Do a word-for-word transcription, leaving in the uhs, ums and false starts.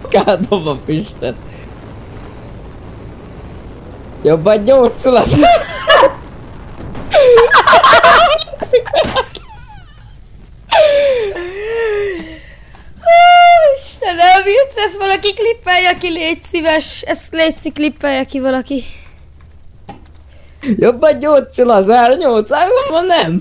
Kádom a füstöt. Jobban gyorsul az... Istenem, vicc, ezt valaki klippelje ki, légy szíves. Ezt légy klippelje ki valaki. Jobban gyorsul az árnyóc, mondom nem.